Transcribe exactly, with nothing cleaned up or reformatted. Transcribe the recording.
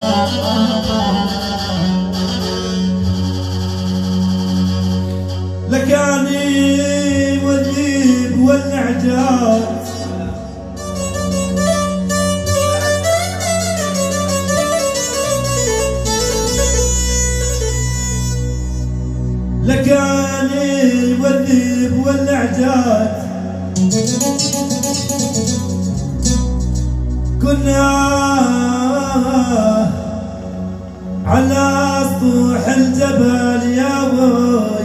لكاني والذيب والإعجاز لكاني والذيب والإعجاز كنا على سطوح الجبل يا ابوي